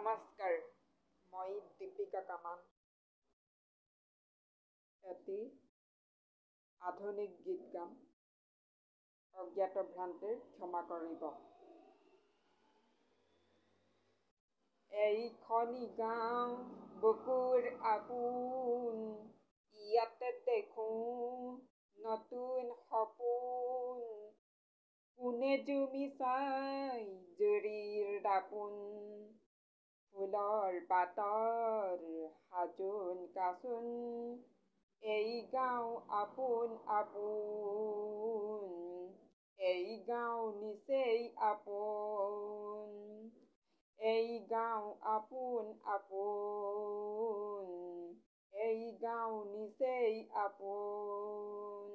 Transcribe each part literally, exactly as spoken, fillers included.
নমস্কাৰ, মই দীপিকা কামান। এটি আধুনিক গীত গাম, অজ্ঞাত ভ্ৰান্তিৰ ক্ষমা কৰিব। এইখনি গাঁও বুকুৰ আপোন, ইয়াতে দেখোঁ নতুন সপোন। কোনে জুমি চাই জুৰিৰ দাপোন, ফুলৰ পাতৰ সাজোন কাচোন। এই গাঁও আপোন আপোন, এই গাঁও নিচেই আপোন। এই গাঁও আপোন আপোন, এই গাঁও নিচেই আপোন।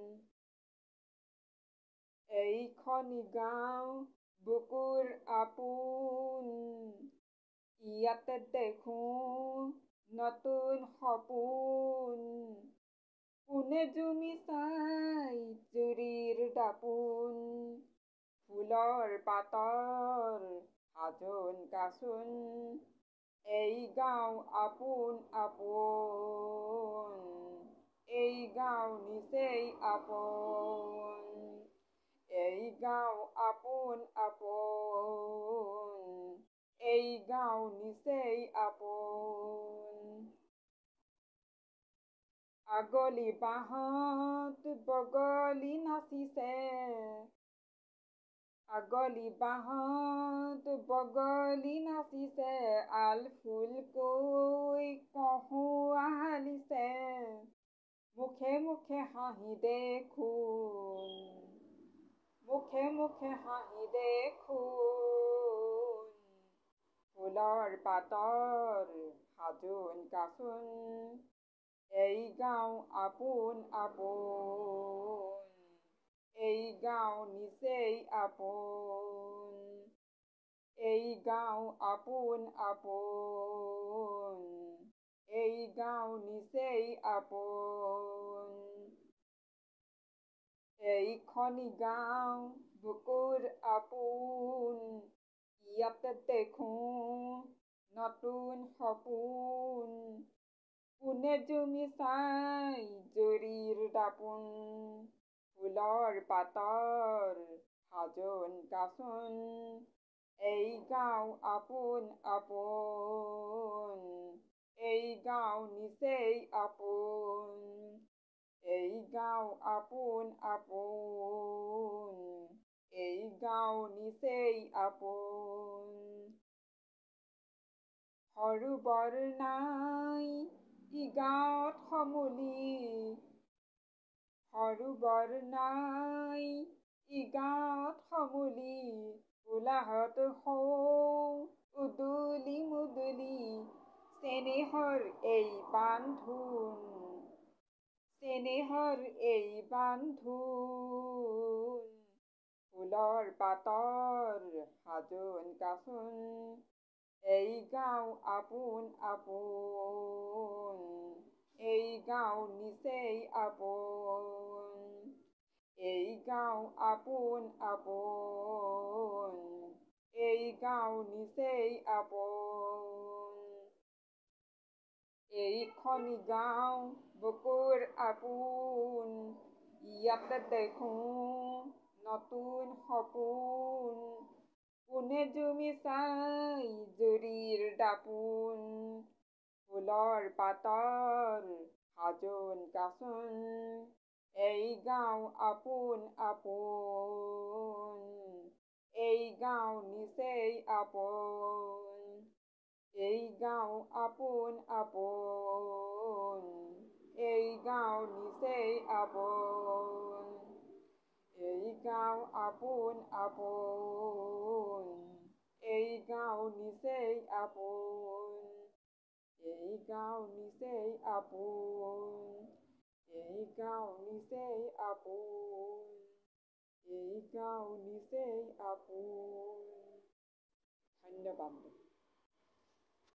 এইখনি গাঁও বুকুৰ আপোন, ইয়াতে দেখোঁ নতুন সপোন। কোনে জুমি চাই জুৰিৰ দাপোন, ফুলৰ পাতৰ সাজোন কাচোন। এই গাঁও আপোন আপোন, এই গাঁও নিচেই আপোন। এই গাঁও আপোন আপোন, এই গাঁও নিচেই আপোন। আগলি বাঁহত বগলী নাচিছে, আগলি বাঁহত বগলী নাচিছে। আল ফুলকৈ কহুঁৱা হালিছে, মুখে মুখে হাঁহি দেখোন, মুখে মুখে হাঁহি দেখোন। ফুলৰ পাতৰ সাজোন কাচোন। এই গাঁও আপোন আপোন, এই গাঁও নিচেই আপোন। এই গাঁও আপোন আপোন, এই গাঁও নিচেই আপোন। এইখনি গাঁও বুকুৰ আপোন, ইয়াতে দেখোঁ নতুন সপোন। কোনে জুমি চাই জুৰিৰ দাপোন, ফুলৰ পাতৰ সাজোন কাচোন। এই গাঁও আপোন আপোন, এই গাঁও নিচেই আপোন। এই গাঁও আপোন আপোন, এই গাঁও নিচেই আপোন। সৰু বৰ নাই ই গাঁৱত সমূলি, সৰু বৰ নাই ই গাঁৱত সমূলি। কোলাহত সৌ উদুলি মুদুলি, চেনেহৰ এই বান্ধোন, চেনেহৰ এই বান্ধোন। ফুলৰ পাতৰ সাজোন কাচোন। এই গাঁও আপোন আপোন, এই গাঁও নিচেই আপোন। এই গাঁও আপোন আপোন, এই গাঁও নিচেই আপোন। এইখনি গাঁও বুকুৰ আপোন, ইয়াতে দেখোঁ নতুন সপোন। কোনে জুমি চাই জুৰিৰ দাপোন, ফুলৰ পাতৰ সাজোন কাচোন। এই গাঁও আপোন আপোন, এই গাঁও নিচেই আপোন। এই গাঁও আপোন আপোন, এই গাঁও নিচেই আপোন। এই গাঁও আপোন আপোন, এই গাঁও নিচেই আপোন। এই গাঁও নিচেই আপোন, এই গাঁও নিচেই আপোন। এই গাঁও নিচেই আপোন। ধন্যবাদ।